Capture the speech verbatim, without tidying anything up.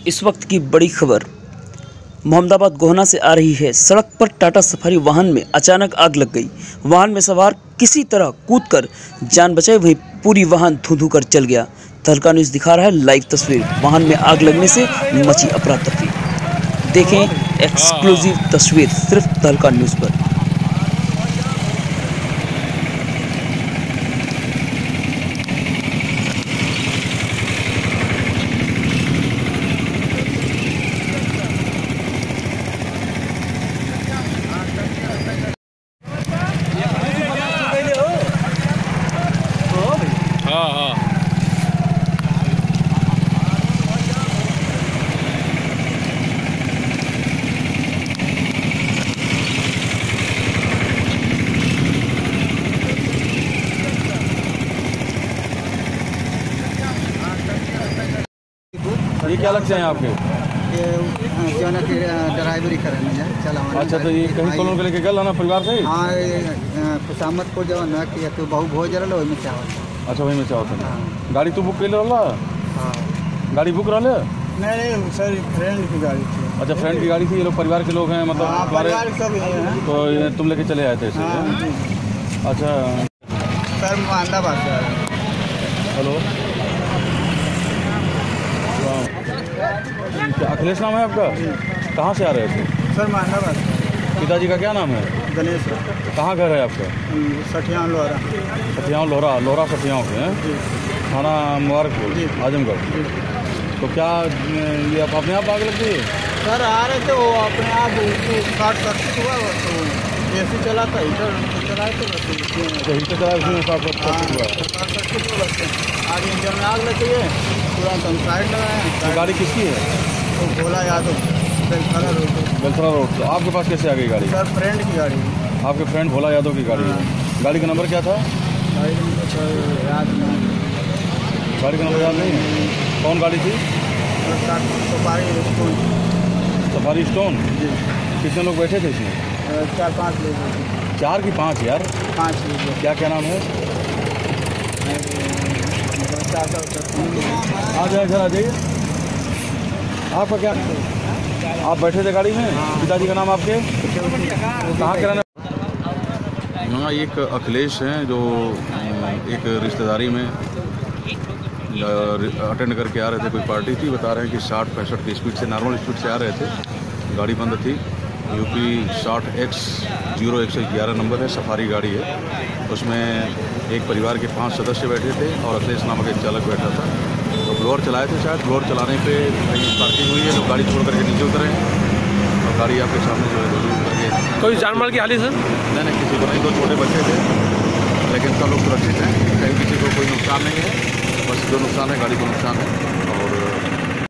इस वक्त की बड़ी खबर मोहम्मदाबाद गोहना से आ रही है। सड़क पर टाटा सफारी वाहन में अचानक आग लग गई। वाहन में सवार किसी तरह कूदकर जान बचाई, वहीं पूरी वाहन धू धू कर जल गया। तहलका न्यूज़ दिखा रहा है लाइव तस्वीर। वाहन में आग लगने से मची अफरा तफरी। देखें एक्सक्लूसिव तस्वीर सिर्फ तहलका न्यूज़ पर। हाँ हाँ ये क्या लगते हैं आपके? ये जो ना फिर ड्राइवरी करने है चला। अच्छा, तो ये कहीं कॉलोन के लेके गल ना परिवार से? हाँ, खुशामत को जो ना कि तू बहुत भोज रहा वही में चावल। अच्छा, वही में चावल। हाँ। गाड़ी तू बुक कर रहा? हाँ, गाड़ी बुक रहा? नहीं नहीं सर, फ्रेंड की गाड़ी थी। अच्छा, फ्रेंड की गाड़ी थी। ये लोग परिवार के लोग हैं मतलब? हाँ, परिवार सब हैं। तो ये तुम लेके चले आए थे इसे? हाँ, अच्छा सर मोहम्मदाबाद से आ रहे हैं। हेलो, अखिलेश नाम है आपका? कहाँ से आ रहे थे? सर मोहम्मदाबाद। पिताजी का क्या नाम है? गणेश। कहाँ घर है आपका? सठियाँ लोहरा। सठियाँ लोहरा? लोहरा सठियाँ के हैं? थाना मुबारकपुर, आजमगढ़। तो क्या ये आप अपने आप आग लग गई? सर आ रहे थे, वो अपने आप शॉर्ट सर्किट हुआ, तो एसी चला था, हीटर चलाए थे बस। हीटर चलाए उसमें शॉर्ट सर्किट हुआ? शॉर्ट सर्किट हुआ बस। आगे इंजन में आग लग गई है, पूरा हम साइड लगाए। गाड़ी किसकी है? तो भोला यादव, बेलखरा रोड। बेलखरा रोड। तो आपके पास कैसे आ गई गाड़ी? सर फ्रेंड की गाड़ी। आपके फ्रेंड भोला यादव की गाड़ी है? गाड़ी का नंबर क्या था? गाड़ी का नंबर सर याद नहीं। गाड़ी का नंबर याद नहीं है? कौन गाड़ी थी? Safari stone. सफारी स्टोन जी। कितने लोग बैठे थे इसमें? चार पाँच लोग। चार की पाँच? यार पाँच लोग। क्या क्या नाम है? आ जाए, इधर आ जाइए। आपका क्या, आप बैठे थे गाड़ी में? पिताजी का नाम आपके? कहाँ के रहने? हाँ, एक अखिलेश हैं जो एक रिश्तेदारी में अटेंड करके आ रहे थे। कोई पार्टी थी, बता रहे हैं कि साठ पैंसठ की स्पीड से, नॉर्मल स्पीड से आ रहे थे। गाड़ी बंद थी। यूपी साठ एक्स जीरो एक सौ ग्यारह नंबर है, सफारी गाड़ी है। उसमें एक परिवार के पांच सदस्य बैठे थे और अखिलेश नामक एक चालक बैठा था। तो ब्लोअर चलाए थे शायद। ब्लोअर चलाने पे कहीं पार्किंग हुई है, लोग गाड़ी छोड़ करके नीचे उतरे हैं और गाड़ी आपके सामने जो है दो उतर गए। कोई जान माल की हालत सर? नहीं नहीं, किसी को नहीं। दो छोटे बच्चे थे, लेकिन सब लोग सुरक्षित हैं। कहीं किसी को कोई नुकसान नहीं है, बस जो नुकसान है गाड़ी को नुकसान है। और